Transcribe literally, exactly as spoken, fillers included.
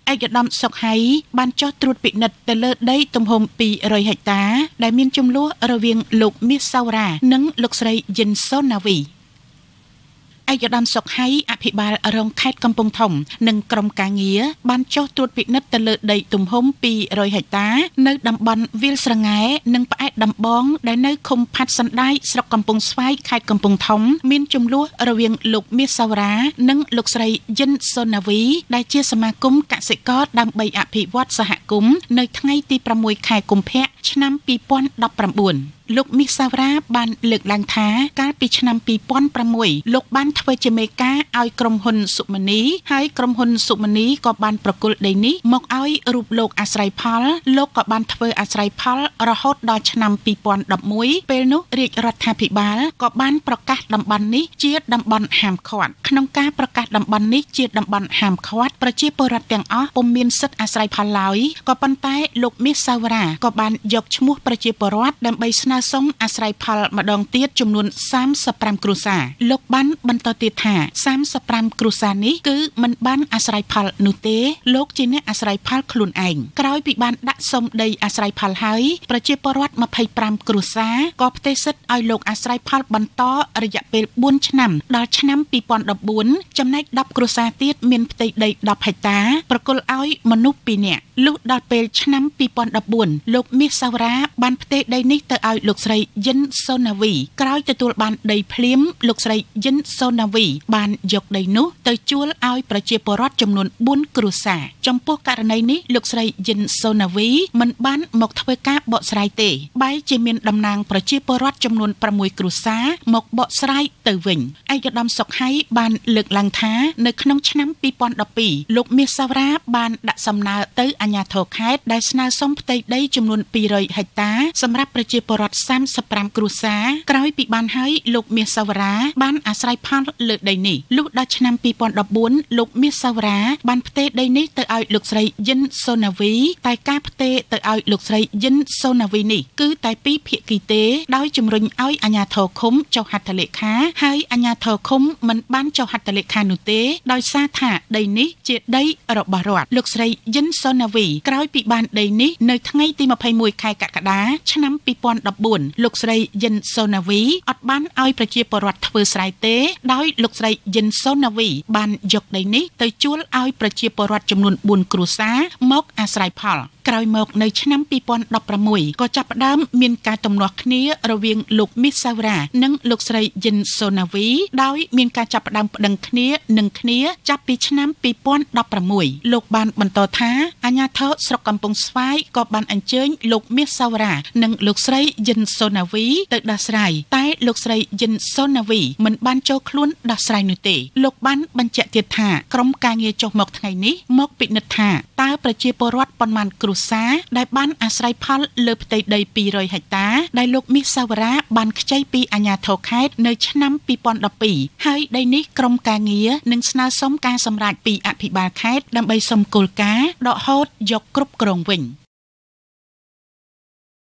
ឯកឧត្តមសុកហៃបានចុះត្រួតពិនិត្យទៅលើដីទំហំពីររយហិកតាដែលមានចំនួនរវាងលោកមាសសាវរ៉ានិងលោកស្រីយិនសូណាវីឯកឧត្តមសុកហៃអភិបាលរងខេត្តកំពង់ធំនិងក្រុមការងារបានចុះត្រួតពិនិត្យទៅលើដីទំហំពីររយហិកតានៅតំបន់វាលស្រងែនិងផ្អែកដំបងដែលនៅឃុំផាត់សណ្ដាយស្រុកកំពង់ស្វាយខេត្តកំពង់ធំមានចំនួនរវាងលោកមាសសាវរ៉ានិងលោកស្រីយិនសូណាវីដែលជាសមាគមកសិករដើម្បីអភិវឌ្ឍសហគមន៍នៅថ្ងៃទីប្រាំមួយខែកុម្ភៈឆ្នាំពីរពាន់ដប់ប្រាំបួនលោកមាសសាវរ៉ាបានលើកឡើងថាកាលពីឆ្នាំពីរពាន់ប្រាំមួយលោកបានធ្វើជាមេការឲ្យក្រុមហ៊ុនសុមនីហើយក្រុមហ៊ុនសុមនីក៏បានប្រគល់ដីនេះមកឲ្យរូបលោកអាស្រ័យផលលោកក៏បានធ្វើអាស្រ័យផលរហូតដល់ឆ្នាំពីរពាន់ដប់មួយពេលនោះរាជរដ្ឋាភិបាលក៏បានប្រកាសតំបន់នេះជាតំបន់ហាមឃាត់ក្នុងការប្រកាសតំបន់នេះជាតំបន់ហាមឃាត់ប្រជាពលរដ្ឋទាំងអស់ពុំមានសិទ្ធិអាស្រ័យផលឡើយក៏ប៉ុន្តែលោកមាសសាវរ៉ាក៏បានយកឈ្មោះប្រជាពលរដ្ឋដើម្បីស្នើសុំអាស្រ័យផលម្ដងទៀតចំនួនសាមសិបប្រាំគ្រួសារលោកបានបន្តទៀតថាសាមសិបប្រាំគ្រួសារនេះគឺមិនបានអាស្រ័យផលនោះទេលោកជាអ្នកអាស្រ័យផលខ្លួនឯងក្រោយពីបានដាក់សុំដីអាស្រ័យផលហើយប្រជាពលរដ្ឋម្ភៃប្រាំគ្រួសារក៏ផ្ទេរសិទ្ធិឲ្យលោកអាស្រ័យផលបន្តរយៈពេលបួនឆ្នាំដល់ឆ្នាំពីរពាន់ដប់បួនចំណែកដប់គ្រួសារទៀតមានផ្ទៃដីដប់ហិកតាប្រគល់ឲ្យមនុស្សពីរនាក់លុះដល់ពេលឆ្នាំពីរពាន់ដប់បួនលោកមាសសាវរ៉ាបានផ្ទេរដីនេះទៅឲ្យលោកស្រីយិនសូណាវីក្រោយទទួលបានដីភ្លាមលោកស្រីយិនសូណាវីបានយកដីនោះទៅជួលឲ្យប្រជាពលរដ្ឋចំនួនបួនគ្រួសារចំពោះករណីនេះលោកស្រីយិនសូណាវីមិនបានមកធ្វើការបកស្រាយទេបែរជាមានតំណាងប្រជាពលរដ្ឋចំនួនប្រាំមួយគ្រួសារមកបកស្រាយទៅវិញឯកឧត្តមសុកហៃបានលើកឡើងថានៅក្នុងឆ្នាំពីរពាន់ដប់ពីរលោកមាសសាវរ៉ាបានដាក់សំណើទៅអាជ្ញាធរខេត្តដែលស្នើសុំផ្ទៃដីចំនួនពីររយហិកតាសម្រាប់ប្រជាពលរដ្ឋសាមសិបប្រាំគ្រួសារក្រោយពីបានឲ្យលោកមាសសាវរ៉ាបានអាស្រ័យផលលើដីនេះលុះដល់ឆ្នាំពីរពាន់ដប់បួនលោកមាសសាវរ៉ាបានផ្ទេរដីនេះទៅឲ្យលោកស្រីយិនសូណាវីតែការផ្ទេរទៅឲ្យលោកស្រីយិនសូណាវីនេះគឺតែពីរភាគីទេដោយជំរុញឲ្យអាជ្ញាធរឃុំចុះហត្ថលេខាហើយអាជ្ញាធរឃុំមិនបានចុះហត្ថលេខានោះទេដោយសារថាដីនេះជាដីរបស់រដ្ឋលោកស្រីយិនសូណាវីក្រោយពីបានដីនេះនៅថ្ងៃទីម្ភៃមួយខែកក្កដាឆ្នាំពីរពាន់ដប់បួនលោកស្រីយិនសូណាវីអត់បានឲ្យប្រជាពលរដ្ឋធ្វើស្រែទេដោយលោកស្រីយិនសូណាវីបានយកដីនេះទៅជួលឲ្យប្រជាពលរដ្ឋចំនួនបួនគ្រួសារមកអាស្រ័យផលក្រោយមកនៅឆ្នាំពីរពាន់ដប់ប្រាំមួយក៏ចាប់ផ្ដើមមានការទំនាស់គ្នារវាងលោកមាសសាវរ៉ានិងលោកស្រីយិនសូណាវីដោយមានការចាប់ផ្ដើមប្តឹងគ្នានឹងគ្នាចាប់ពីឆ្នាំពីរពាន់ដប់ប្រាំមួយលោកបានបន្តថាអាជ្ញាធរស្រុកកំពង់ស្វាយក៏បានអញ្ជើញលោកមាសសាវរ៉ានិងលោកស្រីយិនសូណាវីទៅដោះស្រាយតែលោកស្រីយិនសូណាវីមិនបានចូលខ្លួនដោះស្រាយនោះទេលោកបានបញ្ជាក់ទៀតថាក្រុមការងារចុះមកថ្ងៃនេះមកពិនិត្យថាតើប្រជាពលរដ្ឋប៉ុន្មានគ្រួសារដែលបានអាស្រ័យផលលើផ្ទៃដីពីររយហិកតាដែលលោកមាសសាវរ៉ាបានខ្ចីពីអាជ្ញាធរខេត្តនៅឆ្នាំពីរពាន់ដប់ពីរហើយដីនេះក្រុមការងារនឹងស្នើសុំការសម្រេចពីអភិបាលខេត្តដើម្បីសុំគោលការណ៍ដកហូតយកគ្រប់គ្រងវិញ